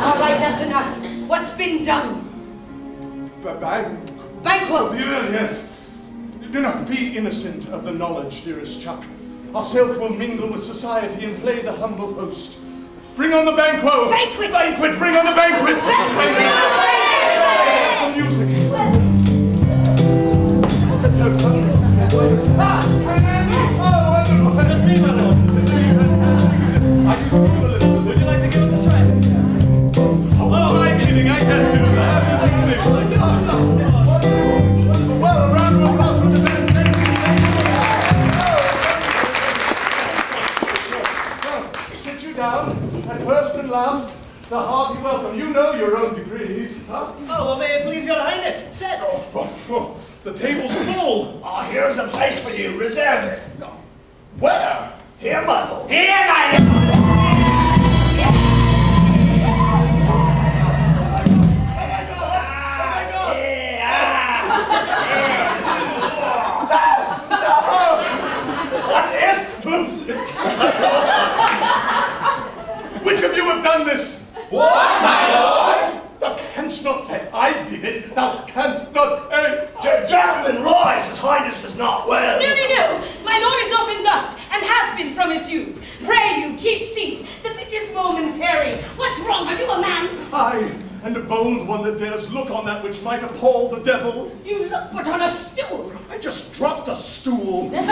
All right, that's enough. What's been done? Banquet! Yes. Do not be innocent of the knowledge, dearest Chuck. Ourself will mingle with society and play the humble host. Bring on the banquet! Banquet! Banquet! Bring on the banquet! Banquet! Bring on the banquet! Music! What's a total? Ah! Oh, wonderful! It's me, my lord. I used to do a little. Would you like to give it a try? Oh, I'm kidding. I can't do that. Well, a round of applause for the band. Sit you down, and first and last, the hearty welcome. You know your own degrees, huh? Oh, well, may it please your highness. Sit. Oh, the table's full. Oh, here's a place for you. Reserve it. Where? Here, my lord. Here, my lord. Which of you have done this? What, my lord? Thou canst not say I did it. Thou canst not say... Gentlemen, rise. His highness is not well. No. My lord is often thus, and hath been from his youth. Pray you, keep seat. The fit is momentary. What's wrong? Are you a man? Aye, and a bold one that dares look on that which might appall the devil. You look but on a stool. I just dropped a stool. No,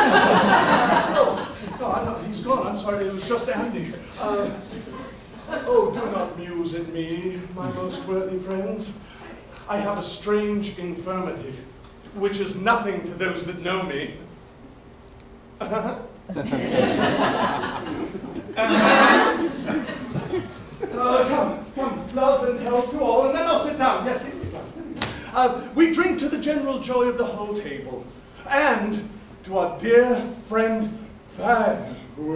he's gone. I'm sorry. It was just Andy. Oh, do not muse at me, my most worthy friends. I have a strange infirmity, which is nothing to those that know me. Come, love and health to all, and then I'll sit down. Yes, we drink to the general joy of the whole table, and to our dear friend Beth,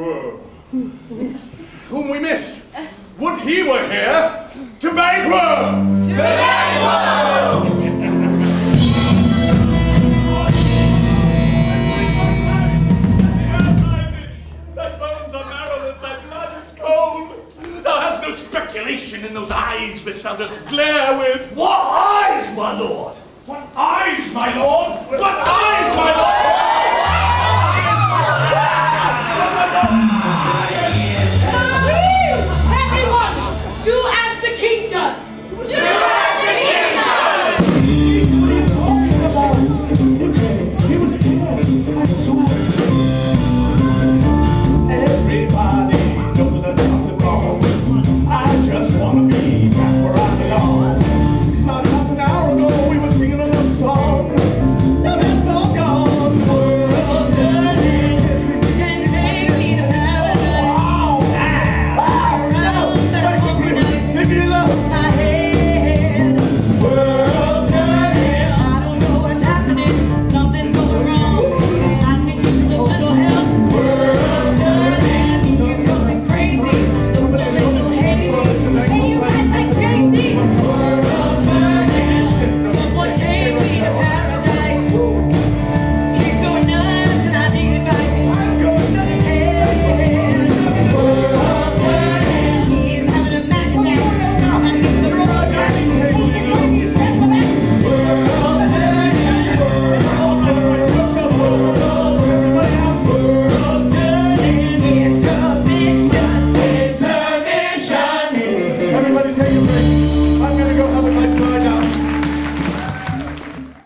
whom we miss. Would he were here to banquet! To banquet! Thy bones are marrowless, thy blood is cold. Thou hast no speculation in those eyes which thou dost glare with. What eyes, my lord? What eyes, my lord? What eyes, my lord? What eyes, my lord?